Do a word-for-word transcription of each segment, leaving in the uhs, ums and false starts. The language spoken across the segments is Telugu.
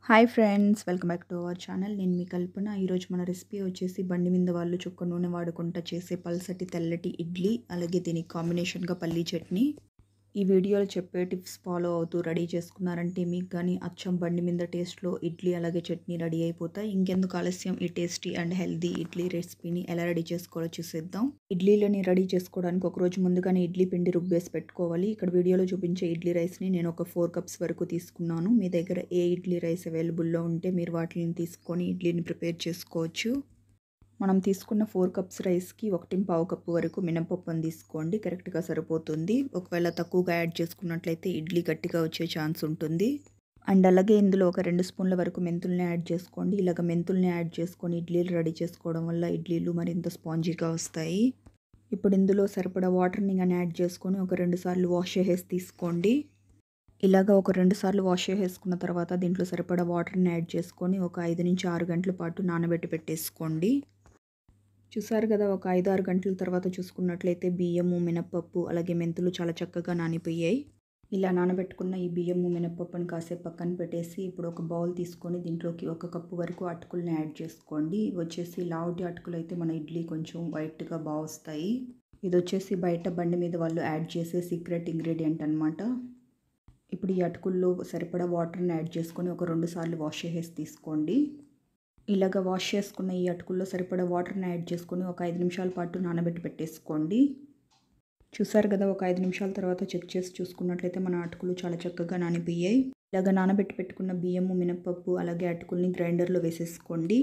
Hi friends welcome back to our channel. నేను మీ కల్పన. ఈరోజు మన రెసిపీ వచ్చేసి బండి మీద వాళ్ళు చుక్క నూనె వాడుకుంటా చేసే పల్సటి తెల్లటి ఇడ్లీ, అలాగే దీనికి కాంబినేషన్గా పల్లీ చట్నీ. ఈ వీడియోలో చెప్పే టిప్స్ ఫాలో అవుతూ రెడీ చేసుకున్నారంటే మీకు కానీ అచ్చం బండి మీద టేస్ట్లో ఇడ్లీ అలాగే చట్నీ రెడీ అయిపోతాయి. ఇంకెందుకు ఆలస్యం, ఈ టేస్టీ అండ్ హెల్దీ ఇడ్లీ రెసిపీని ఎలా రెడీ చేసుకోవాలో చూసేద్దాం. ఇడ్లీలని రెడీ చేసుకోవడానికి ఒక రోజు ముందుగానే ఇడ్లీ పిండి రుబ్బేసి పెట్టుకోవాలి. ఇక్కడ వీడియోలో చూపించే ఇడ్లీ రైస్ని నేను ఒక ఫోర్ కప్స్ వరకు తీసుకున్నాను. మీ దగ్గర ఏ ఇడ్లీ రైస్ అవైలబుల్లో ఉంటే మీరు వాటిని తీసుకొని ఇడ్లీని ప్రిపేర్ చేసుకోవచ్చు. మనం తీసుకున్న ఫోర్ కప్స్ రైస్కి ఒకటి పావు కప్పు వరకు మినపప్పుని తీసుకోండి, కరెక్ట్గా సరిపోతుంది. ఒకవేళ తక్కువగా యాడ్ చేసుకున్నట్లయితే ఇడ్లీ గట్టిగా వచ్చే ఛాన్స్ ఉంటుంది. అండ్ అలాగే ఇందులో ఒక రెండు స్పూన్ల వరకు మెంతుల్ని యాడ్ చేసుకోండి. ఇలాగ మెంతుల్ని యాడ్ చేసుకొని ఇడ్లీలు రెడీ చేసుకోవడం వల్ల ఇడ్లీలు మరింత స్పాంజీగా వస్తాయి. ఇప్పుడు ఇందులో సరిపడా వాటర్ని కానీ యాడ్ చేసుకొని ఒక రెండు సార్లు వాష్ చేసేసి తీసుకోండి. ఇలాగ ఒక రెండు సార్లు వాష్ చేసేసుకున్న తర్వాత దీంట్లో సరిపడా వాటర్ని యాడ్ చేసుకొని ఒక ఐదు నుంచి ఆరు గంటల పాటు నానబెట్టి పెట్టేసుకోండి. చూసారు కదా, ఒక ఐదు ఆరు గంటల తర్వాత చూసుకున్నట్లయితే బియ్యము, మినప్పప్పు అలాగే మెంతులు చాలా చక్కగా నానిపోయాయి. ఇలా నానబెట్టుకున్న ఈ బియ్యము, మినప్పప్పుని కాసేపు పక్కన పెట్టేసి ఇప్పుడు ఒక బౌల్ తీసుకొని దీంట్లోకి ఒక కప్పు వరకు అటుకుల్ని యాడ్ చేసుకోండి. ఇవి వచ్చేసి లావుటి అటుకులు అయితే మన ఇడ్లీ కొంచెం వైట్గా బాగా వస్తాయి. ఇది వచ్చేసి బయట బండి మీద వాళ్ళు యాడ్ చేసే సీక్రెట్ ఇంగ్రీడియంట్ అనమాట. ఇప్పుడు ఈ అటుకుల్లో సరిపడా వాటర్ని యాడ్ చేసుకొని ఒక రెండు సార్లు వాష్ చేసేసి తీసుకోండి. ఇలాగ వాష్ చేసుకున్న ఈ అటుకుల్లో సరిపడా వాటర్ని యాడ్ చేసుకొని ఒక ఐదు నిమిషాల పాటు నానబెట్టి పెట్టేసుకోండి. చూసారు కదా, ఒక ఐదు నిమిషాల తర్వాత చెక్ చేసి చూసుకున్నట్లయితే మన అటుకులు చాలా చక్కగా నానిపోయాయి. ఇలాగ నానబెట్టి పెట్టుకున్న బియ్యము, మినపప్పు అలాగే అటుకుల్ని గ్రైండర్లో వేసేసుకోండి.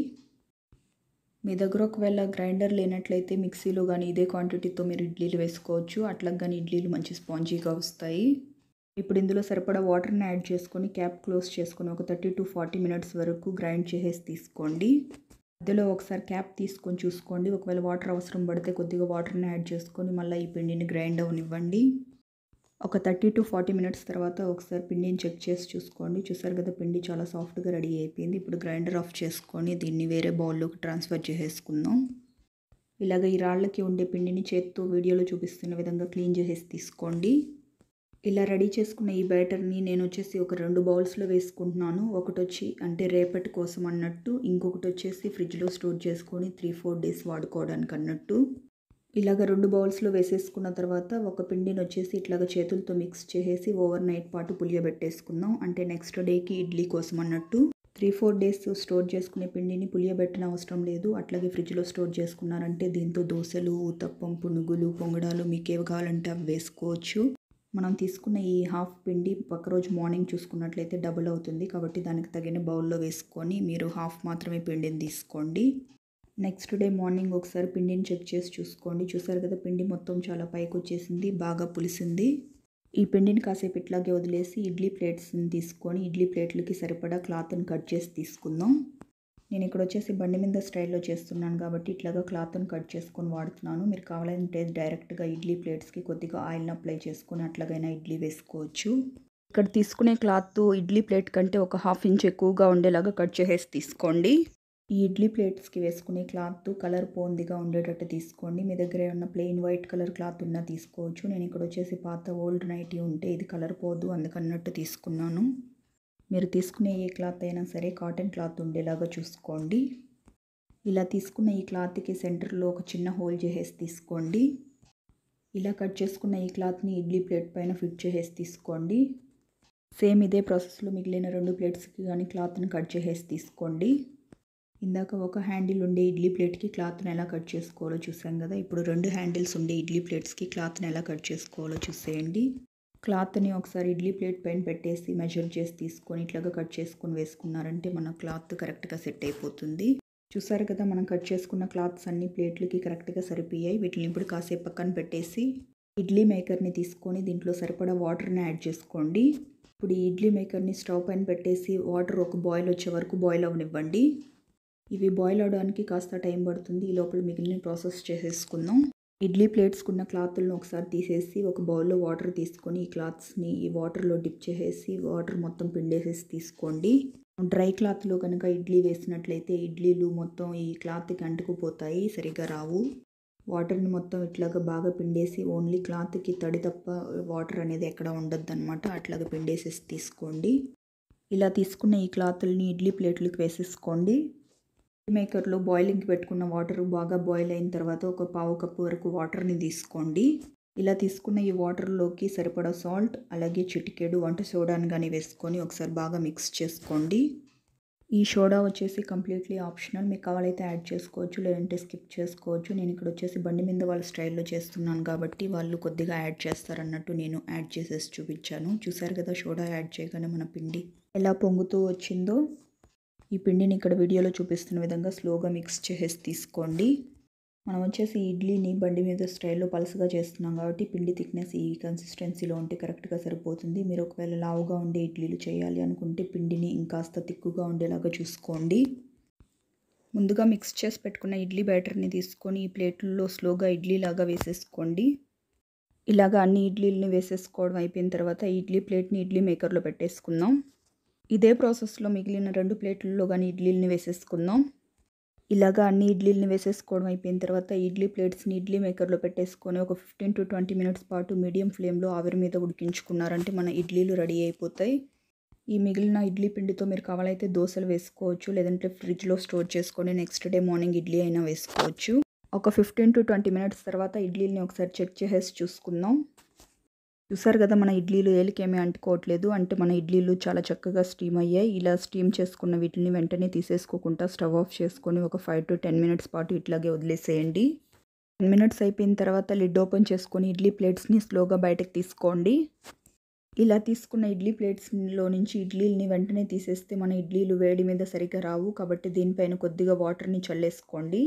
మీ దగ్గర ఒకవేళ గ్రైండర్ లేనట్లయితే మిక్సీలో కానీ ఇదే క్వాంటిటీతో మీరు ఇడ్లీలు వేసుకోవచ్చు. అట్లాగే కానీ ఇడ్లీలు మంచి స్పాంజీగా వస్తాయి. ఇప్పుడు ఇందులో సరిపడా వాటర్ని యాడ్ చేసుకొని క్యాప్ క్లోజ్ చేసుకొని ఒక థర్టీ టు ఫార్టీ మినిట్స్ వరకు గ్రైండ్ చేసేసి తీసుకోండి. మధ్యలో ఒకసారి క్యాప్ తీసుకొని చూసుకోండి. ఒకవేళ వాటర్ అవసరం పడితే కొద్దిగా వాటర్ని యాడ్ చేసుకొని మళ్ళీ ఈ పిండిని గ్రైండ్ అవనివ్వండి. ఒక థర్టీ టు ఫార్టీ మినిట్స్ తర్వాత ఒకసారి పిండిని చెక్ చేసి చూసుకోండి. చూసారు కదా, పిండి చాలా సాఫ్ట్గా రెడీ అయిపోయింది. ఇప్పుడు గ్రైండర్ ఆఫ్ చేసుకొని దీన్ని వేరే బౌల్లోకి ట్రాన్స్ఫర్ చేసేసుకుందాం. ఇలాగ ఈ రాళ్ళకి ఉండే పిండిని చేత్తో వీడియోలో చూపిస్తున్న విధంగా క్లీన్ చేసేసి తీసుకోండి. ఇలా రెడీ చేసుకున్న ఈ బ్యాటర్ని నేను వచ్చేసి ఒక రెండు బౌల్స్లో వేసుకుంటున్నాను. ఒకటి వచ్చి అంటే రేపటి కోసం అన్నట్టు, ఇంకొకటి వచ్చేసి ఫ్రిడ్జ్లో స్టోర్ చేసుకొని త్రీ ఫోర్ డేస్ వాడుకోవడానికి అన్నట్టు. ఇలాగ రెండు బౌల్స్లో వేసేసుకున్న తర్వాత ఒక పిండిని వచ్చేసి ఇట్లాగ చేతులతో మిక్స్ చేసేసి ఓవర్ నైట్ పాటు పులియబెట్టేసుకుందాం. అంటే నెక్స్ట్ డేకి ఇడ్లీ కోసం అన్నట్టు. త్రీ ఫోర్ డేస్ స్టోర్ చేసుకునే పిండిని పులియబెట్టిన అవసరం లేదు. అట్లాగే ఫ్రిడ్జ్లో స్టోర్ చేసుకున్నారంటే దీంతో దోశలు, ఊతప్పం, పునుగులు, పొంగడాలు మీకు ఏవి కావాలంటే అవి వేసుకోవచ్చు. మనం తీసుకున్న ఈ హాఫ్ పిండి పక్క రోజు మార్నింగ్ చూసుకున్నట్లయితే డబుల్ అవుతుంది. కాబట్టి దానికి తగిన బౌల్లో వేసుకొని మీరు హాఫ్ మాత్రమే పిండిని తీసుకోండి. నెక్స్ట్ డే మార్నింగ్ ఒకసారి పిండిని చెక్ చేసి చూసుకోండి. చూసారు కదా, పిండి మొత్తం చాలా పైకి వచ్చేసింది, బాగా పులిసింది. ఈ పిండిని కాసేపు ఇట్లాగే వదిలేసి ఇడ్లీ ప్లేట్స్ని తీసుకొని ఇడ్లీ ప్లేట్లకి సరిపడా క్లాత్ని కట్ చేసి తీసుకుందాం. నేను ఇక్కడ వచ్చేసి బండి మీద స్టైల్లో చేస్తున్నాను కాబట్టి ఇట్లాగా క్లాత్ని కట్ చేసుకొని వాడుతున్నాను. మీరు కావాలంటే డైరెక్ట్గా ఇడ్లీ ప్లేట్స్కి కొద్దిగా ఆయిల్ని అప్లై చేసుకొని అట్లాగైనా ఇడ్లీ వేసుకోవచ్చు. ఇక్కడ తీసుకునే క్లాత్ ఇడ్లీ ప్లేట్ కంటే ఒక హాఫ్ ఇంచ్ ఎక్కువగా ఉండేలాగా కట్ చేసేసి తీసుకోండి. ఈ ఇడ్లీ ప్లేట్స్కి వేసుకునే క్లాత్ కలర్ పోందిగా ఉండేటట్టు తీసుకోండి. మీ దగ్గర ఏమన్నా ప్లెయిన్ వైట్ కలర్ క్లాత్ ఉన్నా తీసుకోవచ్చు. నేను ఇక్కడ వచ్చేసి పాత ఓల్డ్ నైటీ ఉంటే ఇది కలర్ పోదు అందుకన్నట్టు తీసుకున్నాను. మీరు తీసుకునే ఏ క్లాత్ అయినా సరే కాటన్ క్లాత్ ఉండేలాగా చూసుకోండి. ఇలా తీసుకున్న ఈ క్లాత్కి సెంటర్లో ఒక చిన్న హోల్ చేసేసి తీసుకోండి. ఇలా కట్ చేసుకున్న ఈ క్లాత్ని ఇడ్లీ ప్లేట్ పైన ఫిట్ చేసేసి తీసుకోండి. సేమ్ ఇదే ప్రాసెస్లో మిగిలిన రెండు ప్లేట్స్కి కానీ క్లాత్ని కట్ చేసేసి తీసుకోండి. ఇందాక ఒక హ్యాండిల్ ఉండే ఇడ్లీ ప్లేట్కి క్లాత్ని ఎలా కట్ చేసుకోవాలో చూసాం కదా, ఇప్పుడు రెండు హ్యాండిల్స్ ఉండే ఇడ్లీ ప్లేట్స్కి క్లాత్ని ఎలా కట్ చేసుకోవాలో చూసేయండి. క్లాత్ని ఒకసారి ఇడ్లీ ప్లేట్ పైన పెట్టేసి మెజర్ చేసి తీసుకొని ఇట్లాగా కట్ చేసుకొని వేసుకున్నారంటే మన క్లాత్ కరెక్ట్గా సెట్ అయిపోతుంది. చూసారు కదా, మనం కట్ చేసుకున్న క్లాత్స్ అన్ని ప్లేట్లకి కరెక్ట్గా సరిపోయాయి. వీటిని ఇప్పుడు కాసేపు పక్కన పెట్టేసి ఇడ్లీ మేకర్ని తీసుకొని దీంట్లో సరిపడా వాటర్ని యాడ్ చేసుకోండి. ఇప్పుడు ఈ ఇడ్లీ మేకర్ని స్టవ్ పైన పెట్టేసి వాటర్ ఒక బాయిల్ వచ్చే వరకు బాయిల్ అవనివ్వండి. ఇవి బాయిల్ అవడానికి కాస్త టైం పడుతుంది. ఈ లోపల మిగిలిన ప్రాసెస్ చేసేసుకుందాం. ఇడ్లీ ప్లేట్స్కున్న క్లాత్లను ఒకసారి తీసేసి ఒక బౌల్లో వాటర్ తీసుకొని ఈ క్లాత్స్ని ఈ వాటర్లో డిప్ చేసేసి వాటర్ మొత్తం పిండేసేసి తీసుకోండి. డ్రై క్లాత్లో కనుక ఇడ్లీ వేసినట్లయితే ఇడ్లీలు మొత్తం ఈ క్లాత్కి అంటుకుపోతాయి, సరిగ్గా రావు. వాటర్ని మొత్తం ఇట్లాగా బాగా పిండేసి ఓన్లీ క్లాత్కి తడి తప్ప వాటర్ అనేది ఎక్కడ ఉండద్దు అనమాట. అట్లాగా పిండేసేసి తీసుకోండి. ఇలా తీసుకున్న ఈ క్లాతుల్ని ఇడ్లీ ప్లేట్లకు వేసేసుకోండి. మేకర్లో బాయిలింగ్కి పెట్టుకున్న వాటర్ బాగా బాయిల్ అయిన తర్వాత ఒక పావు కప్పు వరకు వాటర్ని తీసుకోండి. ఇలా తీసుకున్న ఈ వాటర్లోకి సరిపడా సాల్ట్ అలాగే చిటికెడు వంట సోడాని కానీ వేసుకొని ఒకసారి బాగా మిక్స్ చేసుకోండి. ఈ సోడా వచ్చేసి కంప్లీట్లీ ఆప్షనల్, మీకు కావాలైతే యాడ్ చేసుకోవచ్చు లేదంటే స్కిప్ చేసుకోవచ్చు. నేను ఇక్కడ వచ్చేసి బండి మీద వాళ్ళ స్టైల్లో చేస్తున్నాను కాబట్టి వాళ్ళు కొద్దిగా యాడ్ చేస్తారన్నట్టు నేను యాడ్ చేసేసి చూపించాను. చూసారు కదా సోడా యాడ్ చేయగానే మన పిండి ఎలా పొంగుతూ వచ్చిందో. ఈ పిండిని ఇక్కడ వీడియోలో చూపిస్తున్న విధంగా స్లోగా మిక్స్ చేసేసి తీసుకోండి. మనం వచ్చేసి ఇడ్లీని బండి మీద స్టైల్లో పలసగా చేస్తున్నాం కాబట్టి పిండి థిక్నెస్ ఈ కన్సిస్టెన్సీలో ఉంటే కరెక్ట్గా సరిపోతుంది. మీరు ఒకవేళ లావుగా ఉండే ఇడ్లీలు చేయాలి అనుకుంటే పిండిని ఇంకాస్త తిక్కుగా ఉండేలాగా చూసుకోండి. ముందుగా మిక్స్ చేసి పెట్టుకున్న ఇడ్లీ బ్యాటర్ని తీసుకొని ఈ ప్లేట్లలో స్లోగా ఇడ్లీ లాగా వేసేసుకోండి. ఇలాగ అన్ని ఇడ్లీలని వేసేసుకోవడం అయిపోయిన తర్వాత ఇడ్లీ ప్లేట్ని ఇడ్లీ మేకర్లో పెట్టేసుకుందాం. ఇదే ప్రాసెస్లో మిగిలిన రెండు ప్లేట్లలో కానీ ఇడ్లీలని వేసేసుకుందాం. ఇలాగా అన్ని ఇడ్లీలని వేసేసుకోవడం అయిపోయిన తర్వాత ఇడ్లీ ప్లేట్స్ని ఇడ్లీ మేకర్లో పెట్టేసుకొని ఒక ఫిఫ్టీన్ టు ట్వంటీ మినిట్స్ పాటు మీడియం ఫ్లేమ్లో ఆవిరి మీద ఉడికించుకున్నారంటే మన ఇడ్లీలు రెడీ అయిపోతాయి. ఈ మిగిలిన ఇడ్లీ పిండితో మీరు కావాలైతే దోశలు వేసుకోవచ్చు లేదంటే ఫ్రిడ్జ్లో స్టోర్ చేసుకొని నెక్స్ట్ డే మార్నింగ్ ఇడ్లీ అయినా వేసుకోవచ్చు. ఒక ఫిఫ్టీన్ టు ట్వంటీ మినిట్స్ తర్వాత ఇడ్లీని ఒకసారి చెక్ చేసేసి చూసుకుందాం. చూసారు కదా మన ఇడ్లీలు ఏలికేమీ అంటుకోవట్లేదు, అంటే మన ఇడ్లీలు చాలా చక్కగా స్టీమ్ అయ్యాయి. ఇలా స్టీమ్ చేసుకున్న వీటిని వెంటనే తీసేసుకోకుండా స్టవ్ ఆఫ్ చేసుకొని ఒక ఫైవ్ టు టెన్ మినిట్స్ పాటు ఇట్లాగే వదిలేసేయండి. టెన్ మినిట్స్ అయిపోయిన తర్వాత లిడ్ ఓపెన్ చేసుకొని ఇడ్లీ ప్లేట్స్ని స్లోగా బయటకు తీసుకోండి. ఇలా తీసుకున్న ఇడ్లీ ప్లేట్స్లో నుంచి ఇడ్లీలని వెంటనే తీసేస్తే మన ఇడ్లీలు వేడి మీద సరిగ్గా రావు, కాబట్టి దీనిపైన కొద్దిగా వాటర్ని చల్లేసుకోండి.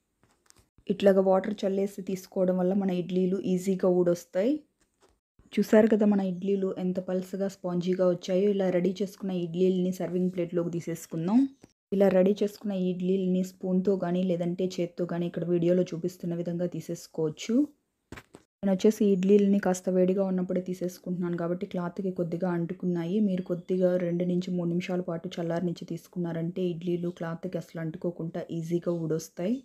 ఇట్లాగా వాటర్ చల్లేసి తీసుకోవడం వల్ల మన ఇడ్లీలు ఈజీగా ఊడొస్తాయి. చూసారు కదా మన ఇడ్లీలు ఎంత పల్సగా స్పాంజీగా వచ్చాయో. ఇలా రెడీ చేసుకున్న ఇడ్లీలని సర్వింగ్ ప్లేట్లోకి తీసేసుకుందాం. ఇలా రెడీ చేసుకున్న ఇడ్లీలని స్పూన్తో కానీ లేదంటే చేత్తో కానీ ఇక్కడ వీడియోలో చూపిస్తున్న విధంగా తీసేసుకోవచ్చు. నేను వచ్చేసి ఇడ్లీలని కాస్త వేడిగా ఉన్నప్పుడే తీసేసుకుంటున్నాను కాబట్టి క్లాత్కి కొద్దిగా అంటుకున్నాయి. మీరు కొద్దిగా రెండు నుంచి మూడు నిమిషాల పాటు చల్లారి నుంచి తీసుకున్నారంటే ఇడ్లీలు క్లాత్కి అసలు అంటుకోకుండా ఈజీగా ఊడొస్తాయి.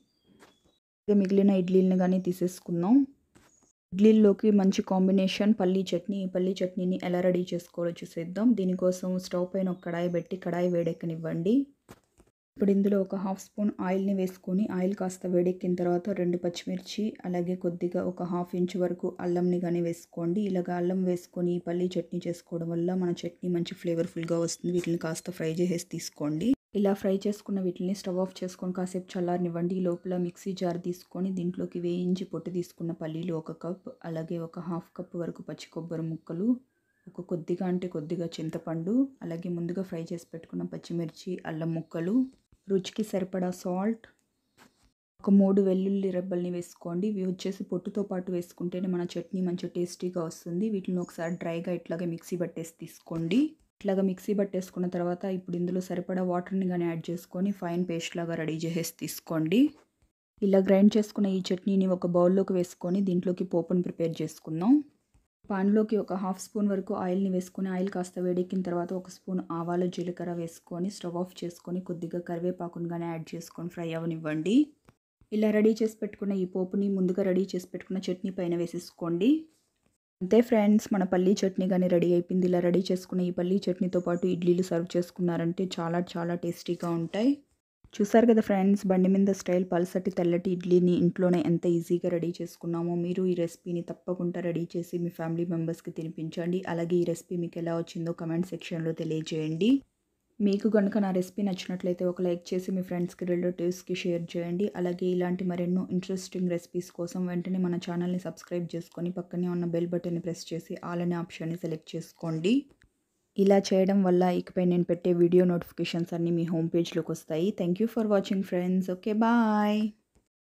మిగిలిన ఇడ్లీలను కానీ తీసేసుకుందాం. ఇడ్లీల్లోకి మంచి కాంబినేషన్ పల్లీ చట్నీ. ఈ పల్లీ చట్నీని ఎలా రెడీ చేసుకోవాలో చూసేద్దాం. దీనికోసం స్టవ్ పైన ఒక కడాయి పెట్టి కడాయి వేడెక్కనివ్వండి. ఇప్పుడు ఇందులో ఒక హాఫ్ స్పూన్ ఆయిల్ని వేసుకొని ఆయిల్ కాస్త వేడెక్కిన తర్వాత రెండు పచ్చిమిర్చి అలాగే కొద్దిగా ఒక హాఫ్ ఇంచ్ వరకు అల్లంని కానీ వేసుకోండి. ఇలాగ అల్లం వేసుకొని ఈ పల్లీ చట్నీ చేసుకోవడం వల్ల మన చట్నీ మంచి ఫ్లేవర్ఫుల్గా వస్తుంది. వీటిని కాస్త ఫ్రై చేసేసి తీసుకోండి. ఇలా ఫ్రై చేసుకున్న వీటిని స్టవ్ ఆఫ్ చేసుకొని కాసేపు చల్లారనివ్వండి. ఈ లోపల మిక్సీ జార్ తీసుకొని దీంట్లోకి వేయించి పొట్టు తీసుకున్న పల్లీలు ఒక కప్ అలాగే ఒక హాఫ్ కప్ వరకు పచ్చి కొబ్బరి ముక్కలు, ఒక కొద్దిగా అంటే కొద్దిగా చింతపండు, అలాగే ముందుగా ఫ్రై చేసి పెట్టుకున్న పచ్చిమిర్చి అల్లం ముక్కలు, రుచికి సరిపడా సాల్ట్, ఒక మూడు వెల్లుల్లి రెబ్బల్ని వేసుకోండి. ఇవి వచ్చేసి పొట్టుతో పాటు వేసుకుంటేనే మన చట్నీ మంచి టేస్టీగా వస్తుంది. వీటిని ఒకసారి డ్రైగా ఇట్లాగే మిక్సీ పట్టేసి తీసుకోండి. ఇట్లాగా మిక్సీ పట్టేసుకున్న తర్వాత ఇప్పుడు ఇందులో సరిపడా వాటర్ని కానీ యాడ్ చేసుకొని ఫైన్ పేస్ట్ లాగా రెడీ చేసేసి తీసుకోండి. ఇలా గ్రైండ్ చేసుకున్న ఈ చట్నీని ఒక బౌల్లోకి వేసుకొని దీంట్లోకి పోపుని ప్రిపేర్ చేసుకుందాం. పాన్లోకి ఒక హాఫ్ స్పూన్ వరకు ఆయిల్ని వేసుకొని ఆయిల్ కాస్త వేడెక్కిన తర్వాత ఒక స్పూన్ ఆవాలు జీలకర్ర వేసుకొని స్టవ్ ఆఫ్ చేసుకొని కొద్దిగా కరివేపాకుని కానీ యాడ్ చేసుకొని ఫ్రై అవనివ్వండి. ఇలా రెడీ చేసి పెట్టుకున్న ఈ పోపుని ముందుగా రెడీ చేసి పెట్టుకున్న చట్నీ పైన వేసేసుకోండి. అంతే ఫ్రెండ్స్, మన పల్లీ చట్నీ కానీ రెడీ అయిపోయింది. ఇలా రెడీ చేసుకున్న ఈ పల్లీ చట్నీతో పాటు ఇడ్లీలు సర్వ్ చేసుకున్నారంటే చాలా చాలా టేస్టీగా ఉంటాయి. చూసారు కదా ఫ్రెండ్స్, బండి మీద స్టైల్ పల్సటి తెల్లటి ఇడ్లీని ఇంట్లోనే ఎంత ఈజీగా రెడీ చేసుకున్నామో. మీరు ఈ రెసిపీని తప్పకుండా రెడీ చేసి మీ ఫ్యామిలీ మెంబర్స్కి తినిపించండి. అలాగే ఈ రెసిపీ మీకు ఎలా వచ్చిందో కమెంట్ సెక్షన్లో తెలియజేయండి. మీకు కనుక నా రెసిపీ నచ్చినట్లయితే ఒక లైక్ చేసి మీ ఫ్రెండ్స్కి రిలేటివ్స్కి షేర్ చేయండి. అలాగే ఇలాంటి మరెన్నో ఇంట్రెస్టింగ్ రెసిపీస్ కోసం వెంటనే మన ఛానల్ని సబ్స్క్రైబ్ చేసుకొని పక్కనే ఉన్న బెల్ బటన్ని ప్రెస్ చేసి ఆల్ అనే ఆప్షన్ని సెలెక్ట్ చేసుకోండి. ఇలా చేయడం వల్ల ఇకపై నేను పెట్టే వీడియో నోటిఫికేషన్స్ అన్నీ మీ హోమ్ పేజ్లోకి వస్తాయి. Thank you for watching friends. Okay bye.